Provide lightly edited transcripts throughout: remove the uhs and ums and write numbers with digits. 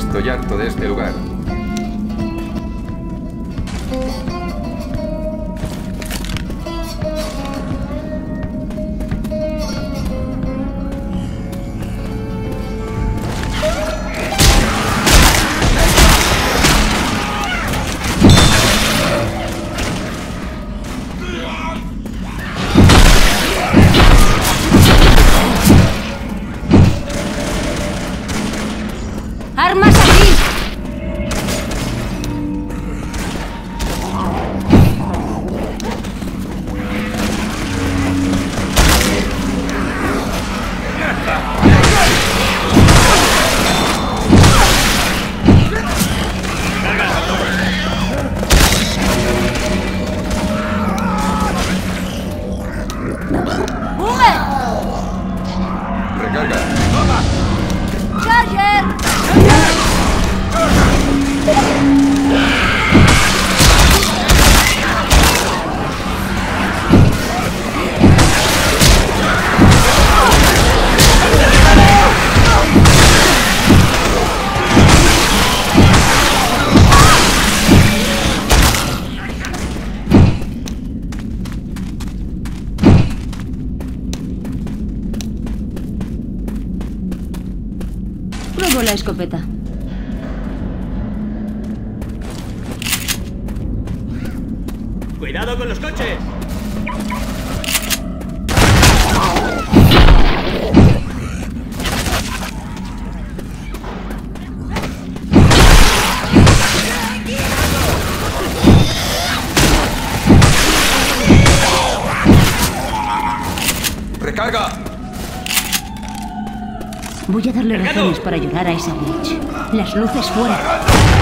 Estoy harto de este lugar. ¡Armas aquí! Recarga. ¡Charger! Pruebo la escopeta. ¡Cuidado con los coches! ¡Recarga! Voy a darle razones para ayudar a esa Bleach. Las luces fuera.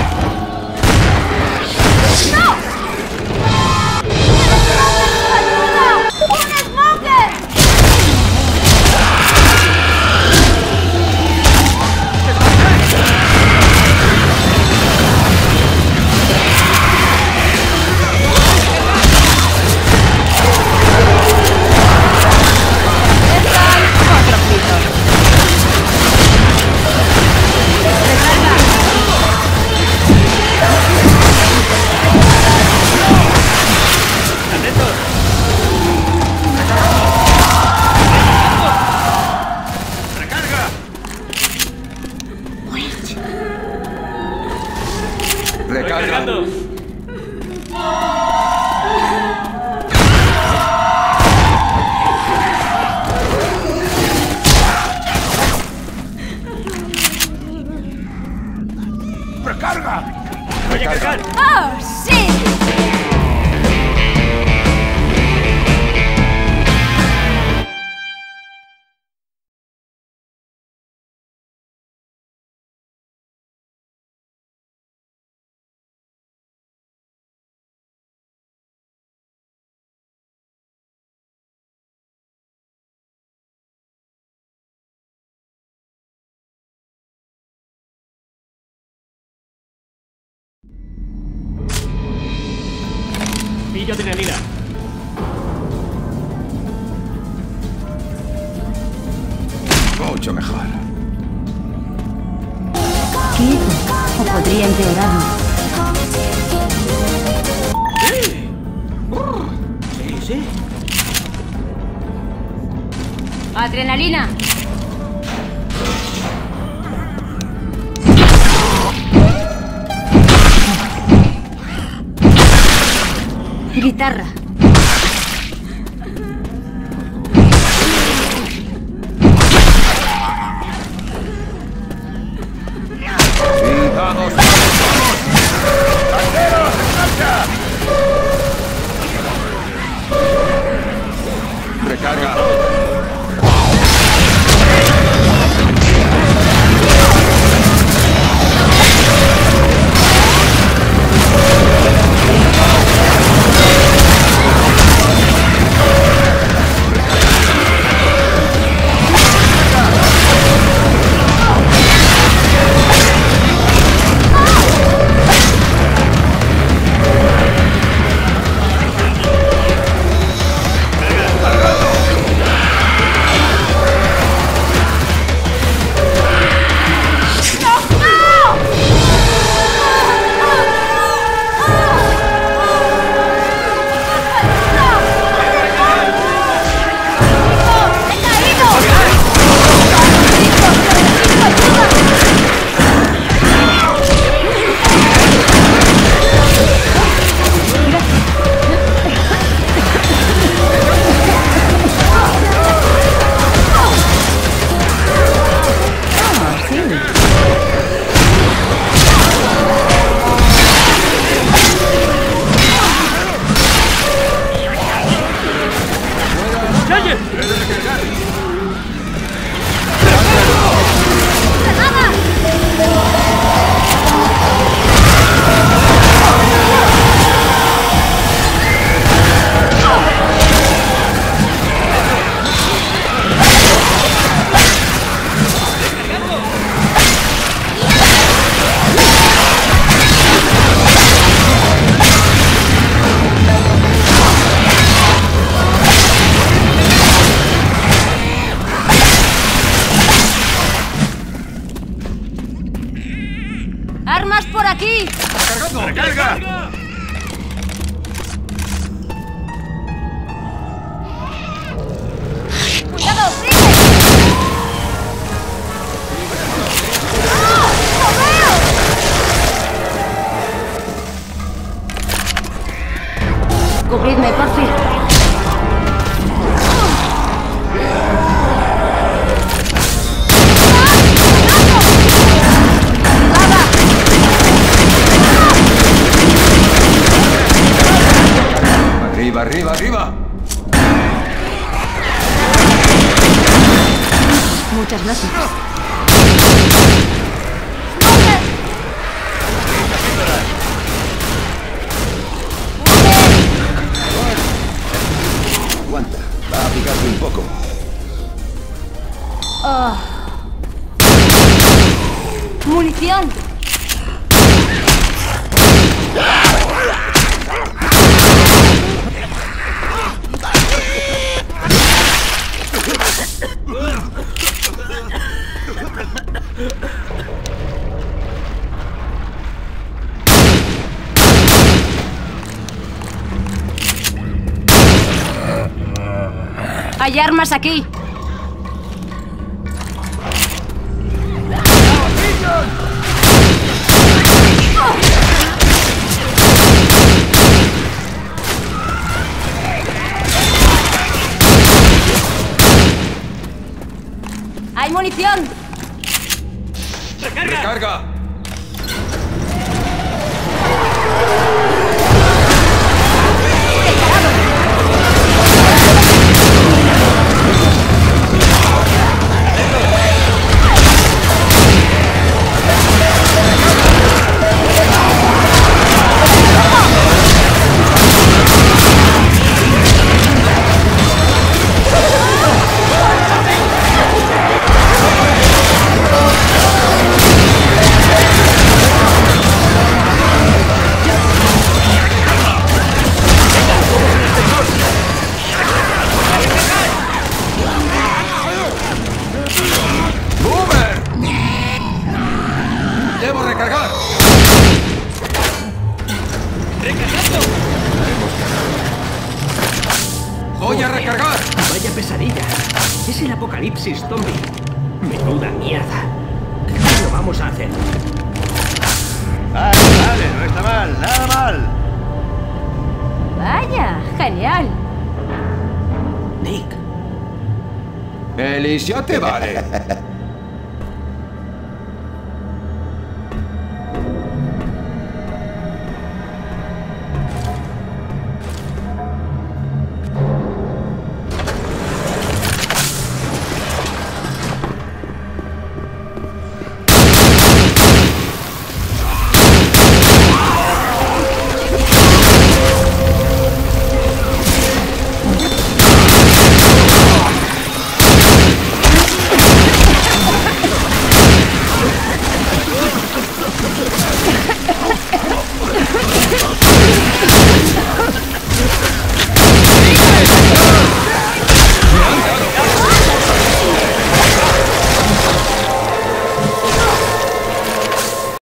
¡Recarga! ¡Recarga! ¡Voy a cargar! ¡Oh, sí! Pillo adrenalina. Mucho mejor. Quieto, o podría empeorarlo. Sí, sí. ¡Adrenalina! Guitarra. ¡Y vamos! ¡Banderos, en marcha! ¡Recarga! ¡Armas por aquí! ¡Recargando! ¡Recarga! ¡Cuidado, sigue! ¡Ah! ¡Lo veo! Cubridme, por fin. ¡Arriba, arriba, arriba! Muchas gracias. Aguanta, va a picarte un poco. ¡Munición! Hay armas aquí. ¡Hay munición! ¡Recarga! ¡Recarga! ¡Boomer! ¡Debo recargar! ¡Recargando! ¡Voy a recargar! Vaya pesadilla. Es el apocalipsis zombie. Menuda mierda. ¿Qué lo vamos a hacer? Vale, no está mal, nada mal. Vaya, genial. Nick. Ellis, ya te vale.